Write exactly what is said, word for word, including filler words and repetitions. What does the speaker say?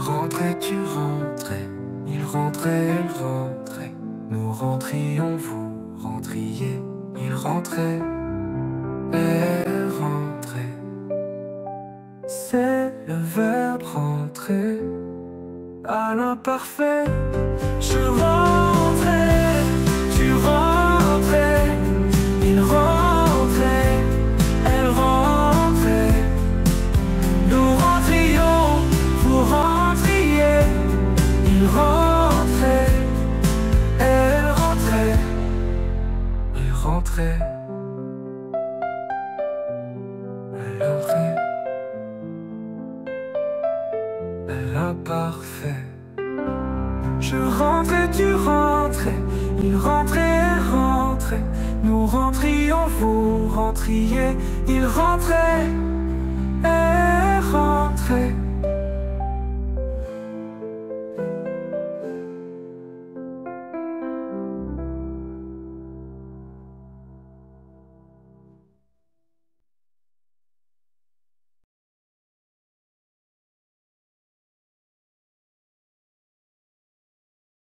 rentrais, tu rentrais, il rentrait, elle rentrait, nous rentrions, vous rentriez, il rentrait, elle rentrait. C'est le verbe rentrer à l'imparfait. Je rentrais, tu rentrais, il rentrait, elle rentrait, nous rentrions, vous rentriez, il rentrait, elle rentrait, il rentrait, elle rentrait, elle imparfait. Je rentrais, tu rentrais, il rentrait, elle rentrait, nous rentrions, vous rentriez, il rentrait, elle rentrait.